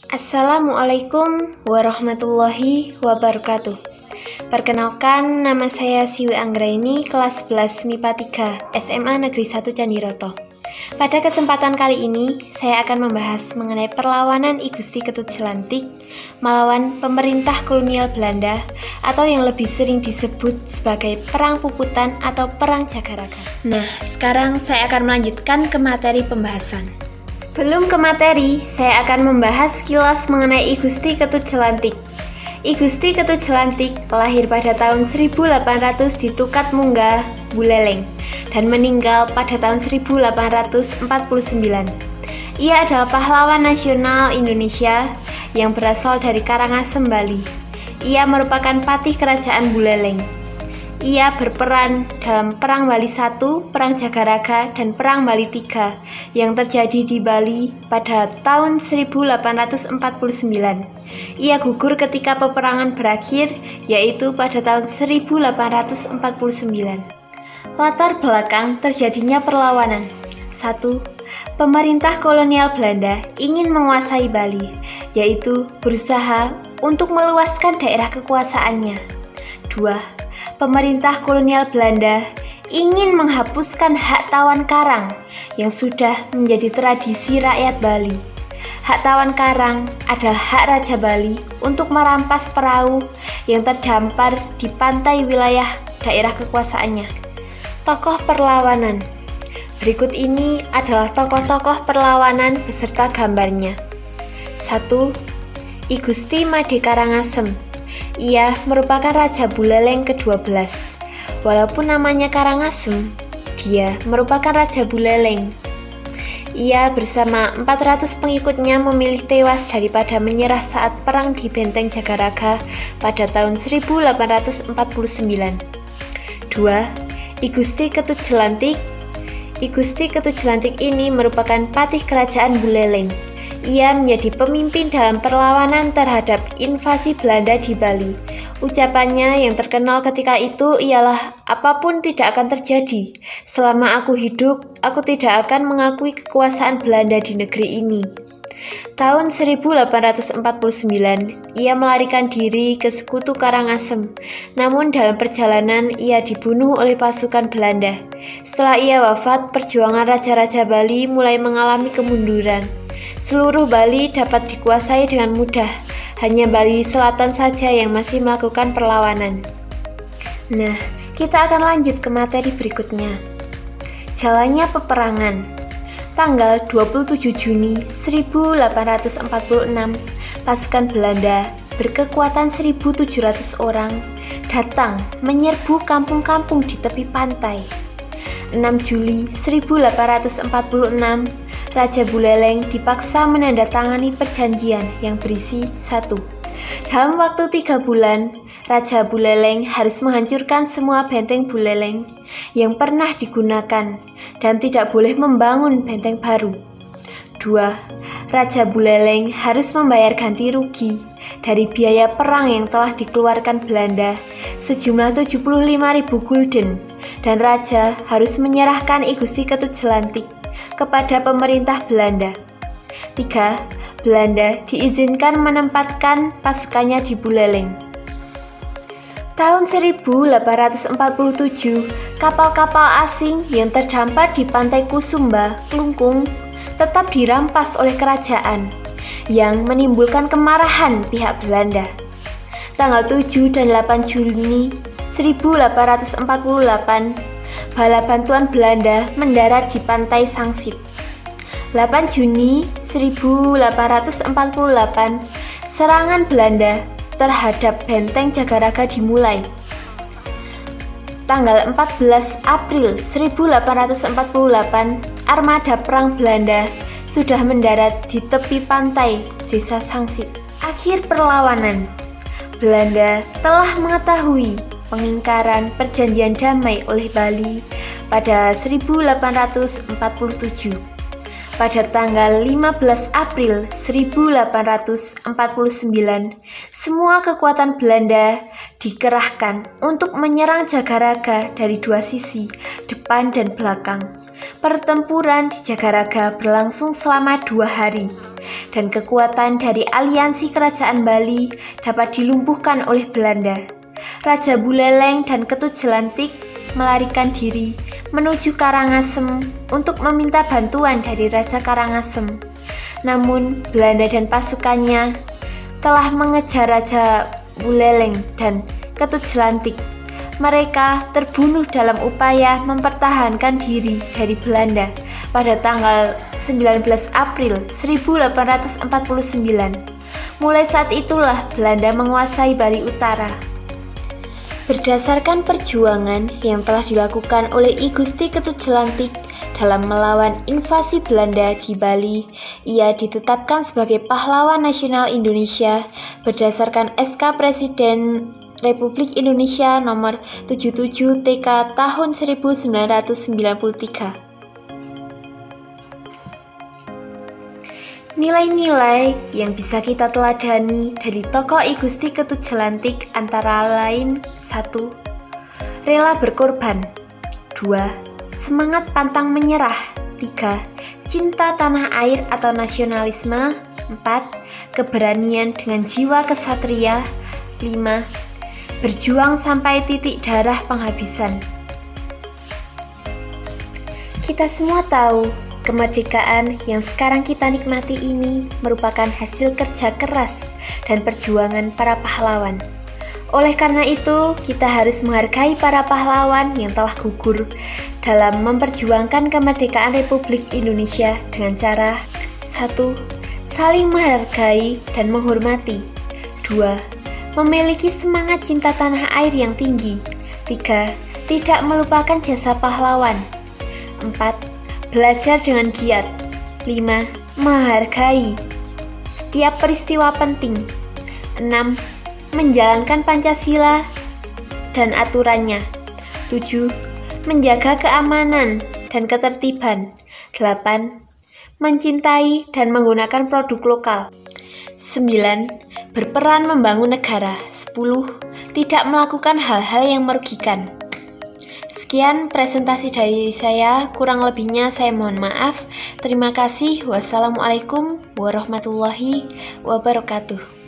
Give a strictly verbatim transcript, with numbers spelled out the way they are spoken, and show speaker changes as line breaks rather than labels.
Assalamualaikum warahmatullahi wabarakatuh. Perkenalkan, nama saya Siwi Anggraini, kelas sebelas M I P A tiga, S M A Negeri satu Candiroto. Pada kesempatan kali ini, saya akan membahas mengenai perlawanan I Gusti Ketut Jelantik melawan pemerintah kolonial Belanda atau yang lebih sering disebut sebagai Perang Puputan atau Perang Jagaraga. Nah, sekarang saya akan melanjutkan ke materi pembahasan. Sebelum ke materi, saya akan membahas sekilas mengenai I Gusti Ketut Jelantik. I Gusti Ketut Jelantik lahir pada tahun seribu delapan ratus di Tukat Munggah, Buleleng, dan meninggal pada tahun seribu delapan ratus empat puluh sembilan. Ia adalah pahlawan nasional Indonesia yang berasal dari Karangasem, Bali. Ia merupakan patih kerajaan Buleleng. Ia berperan dalam Perang Bali satu, Perang Jagaraga, dan Perang Bali tiga yang terjadi di Bali pada tahun seribu delapan ratus empat puluh sembilan. Ia gugur ketika peperangan berakhir, yaitu pada tahun seribu delapan ratus empat puluh sembilan. Latar belakang terjadinya perlawanan. satu. Pemerintah kolonial Belanda ingin menguasai Bali, yaitu berusaha untuk meluaskan daerah kekuasaannya. dua. Pemerintah kolonial Belanda ingin menghapuskan hak tawan karang yang sudah menjadi tradisi rakyat Bali. Hak tawan karang adalah hak Raja Bali untuk merampas perahu yang terdampar di pantai wilayah daerah kekuasaannya. Tokoh perlawanan. Berikut ini adalah tokoh-tokoh perlawanan beserta gambarnya. satu. I Gusti Made Karangasem. Ia merupakan Raja Buleleng kedua belas. Walaupun namanya Karangasem, dia merupakan Raja Buleleng. Ia bersama empat ratus pengikutnya memilih tewas daripada menyerah saat perang di Benteng Jagaraga pada tahun seribu delapan ratus empat puluh sembilan. dua. I Gusti Ketut Jelantik. I Gusti Ketut Jelantik ini merupakan patih kerajaan Buleleng. Ia menjadi pemimpin dalam perlawanan terhadap invasi Belanda di Bali. Ucapannya yang terkenal ketika itu ialah, "Apapun tidak akan terjadi. Selama aku hidup, aku tidak akan mengakui kekuasaan Belanda di negeri ini." Tahun seribu delapan ratus empat puluh sembilan, ia melarikan diri ke Sekutu Karangasem. Namun dalam perjalanan, ia dibunuh oleh pasukan Belanda. Setelah ia wafat, perjuangan Raja-Raja Bali mulai mengalami kemunduran. Seluruh Bali dapat dikuasai dengan mudah, hanya Bali Selatan saja yang masih melakukan perlawanan. Nah, kita akan lanjut ke materi berikutnya. Jalannya peperangan. Tanggal dua puluh tujuh Juni seribu delapan ratus empat puluh enam, pasukan Belanda berkekuatan seribu tujuh ratus orang datang menyerbu kampung-kampung di tepi pantai. enam Juli seribu delapan ratus empat puluh enam, Raja Buleleng dipaksa menandatangani perjanjian yang berisi satu. Dalam waktu tiga bulan, Raja Buleleng harus menghancurkan semua benteng Buleleng yang pernah digunakan dan tidak boleh membangun benteng baru. dua. Raja Buleleng harus membayar ganti rugi dari biaya perang yang telah dikeluarkan Belanda sejumlah tujuh puluh lima ribu gulden, dan Raja harus menyerahkan I Gusti Ketut Jelantik kepada pemerintah Belanda. tiga. Belanda diizinkan menempatkan pasukannya di Buleleng. Tahun seribu delapan ratus empat puluh tujuh, kapal-kapal asing yang terdampar di pantai Kusumba, Klungkung, tetap dirampas oleh kerajaan, yang menimbulkan kemarahan pihak Belanda. Tanggal tujuh dan delapan Juni seribu delapan ratus empat puluh delapan, bala bantuan Belanda mendarat di pantai Sangsit. delapan Juni seribu delapan ratus empat puluh delapan, serangan Belanda terhadap Benteng Jagaraga dimulai. Tanggal empat belas April seribu delapan ratus empat puluh delapan, armada perang Belanda sudah mendarat di tepi pantai desa Sangsit. Akhir perlawanan. Belanda telah mengetahui pengingkaran perjanjian damai oleh Bali pada seribu delapan ratus empat puluh tujuh. Pada tanggal lima belas April seribu delapan ratus empat puluh sembilan, semua kekuatan Belanda dikerahkan untuk menyerang Jagaraga dari dua sisi, depan dan belakang. Pertempuran di Jagaraga berlangsung selama dua hari. dan kekuatan dari aliansi kerajaan Bali dapat dilumpuhkan oleh Belanda. Raja Buleleng dan Ketut Jelantik melarikan diri menuju Karangasem untuk meminta bantuan dari Raja Karangasem. Namun, Belanda dan pasukannya telah mengejar Raja Buleleng dan Ketut Jelantik. Mereka terbunuh dalam upaya mempertahankan diri dari Belanda pada tanggal sembilan belas April seribu delapan ratus empat puluh sembilan. Mulai saat itulah Belanda menguasai Bali Utara. Berdasarkan perjuangan yang telah dilakukan oleh I Gusti Ketut Jelantik dalam melawan invasi Belanda di Bali, ia ditetapkan sebagai pahlawan nasional Indonesia berdasarkan S K Presiden Republik Indonesia nomor tujuh puluh tujuh T K tahun seribu sembilan ratus sembilan puluh tiga. Nilai-nilai yang bisa kita teladani dari tokoh I Gusti Ketut Jelantik antara lain: satu. Rela berkorban. Dua. Semangat pantang menyerah. Tiga. Cinta tanah air atau nasionalisme. Empat. Keberanian dengan jiwa kesatria. Lima. Berjuang sampai titik darah penghabisan. Kita semua tahu, kemerdekaan yang sekarang kita nikmati ini merupakan hasil kerja keras dan perjuangan para pahlawan. Oleh karena itu, kita harus menghargai para pahlawan yang telah gugur dalam memperjuangkan kemerdekaan Republik Indonesia dengan cara: satu. Saling menghargai dan menghormati. Dua. Memiliki semangat cinta tanah air yang tinggi. Tiga. Tidak melupakan jasa pahlawan. Empat. Belajar dengan giat. Lima. Menghargai setiap peristiwa penting. Enam. Menjalankan Pancasila dan aturannya. Tujuh. Menjaga keamanan dan ketertiban. Delapan. Mencintai dan menggunakan produk lokal. Sembilan. Berperan membangun negara. Sepuluh. Tidak melakukan hal-hal yang merugikan. Sekian presentasi dari saya, kurang lebihnya saya mohon maaf. Terima kasih. Wassalamualaikum warahmatullahi wabarakatuh.